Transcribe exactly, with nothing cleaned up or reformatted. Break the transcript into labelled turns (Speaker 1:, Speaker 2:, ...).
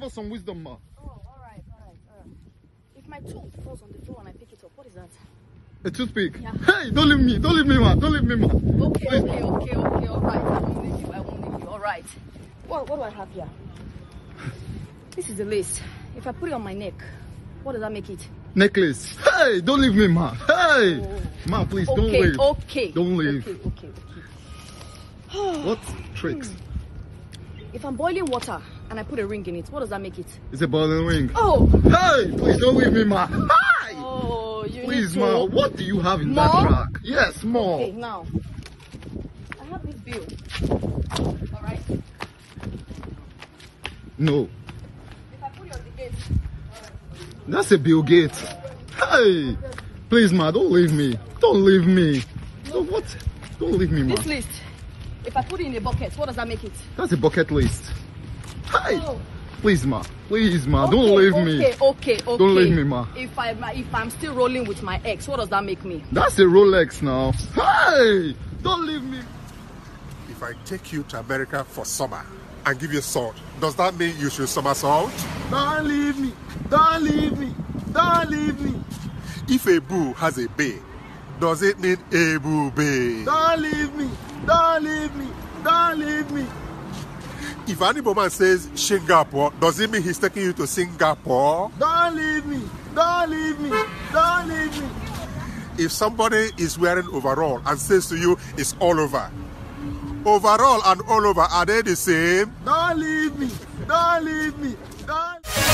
Speaker 1: us some wisdom, ma.
Speaker 2: Oh, all right, all right, all right. If my tooth falls on the floor and I pick it up, what is that?
Speaker 1: A toothpick?
Speaker 2: Yeah.
Speaker 1: Hey, don't leave me. Don't leave me, ma. Don't leave me, ma.
Speaker 2: Okay,
Speaker 1: Please,
Speaker 2: okay,
Speaker 1: ma.
Speaker 2: okay, okay, all right. I won't leave you. I won't leave you. All right. What, what do I have here? This is the lace. If I put it on my neck, what does that make it?
Speaker 1: Necklace. Hey, don't leave me, ma. Hey,
Speaker 2: Oh.
Speaker 1: ma, please
Speaker 2: Okay,
Speaker 1: don't leave.
Speaker 2: okay.
Speaker 1: Don't leave.
Speaker 2: Okay, okay, okay.
Speaker 1: What tricks?
Speaker 2: If I'm boiling water and I put a ring in it, what does that make it?
Speaker 1: It's a boiling ring.
Speaker 2: Oh!
Speaker 1: Hey, please don't leave me, ma. Hi.
Speaker 2: Oh, you
Speaker 1: Please,
Speaker 2: need to...
Speaker 1: ma. What do you have in
Speaker 2: More?
Speaker 1: that track? Yes, more.
Speaker 2: Okay, now. I have this bill. All right?
Speaker 1: No,
Speaker 2: If I put it on the gate...
Speaker 1: that's a Bill Gates. Hey, please, ma. Don't leave me. Don't leave me. So what? Don't leave me, ma.
Speaker 2: This list, if I put it in a bucket, what does that make it?
Speaker 1: That's a bucket list. Hey,
Speaker 2: Oh.
Speaker 1: please, ma. Please, ma.
Speaker 2: Okay,
Speaker 1: Don't leave
Speaker 2: okay,
Speaker 1: me.
Speaker 2: Okay, okay, okay.
Speaker 1: Don't leave me, ma.
Speaker 2: If, I, if I'm still rolling with my ex, what does that make me?
Speaker 1: That's a Rolex now. Hey, don't leave me.
Speaker 3: If I take you to America for summer and give you a sword, does that mean you should somersault?
Speaker 1: Don't leave me. Don't leave me. Don't leave me.
Speaker 3: If a bull has a bay, does it mean a bull bay?
Speaker 1: Don't leave me. Don't leave me. Don't leave me.
Speaker 3: If an Igbo man says Singapore, does it mean he's taking you to Singapore?
Speaker 1: Don't leave me. Don't leave me. Don't leave me.
Speaker 3: If somebody is wearing overall and says to you, it's all over. Overall and all over, are they the same?
Speaker 1: Don't leave me. Don't leave me. Don't.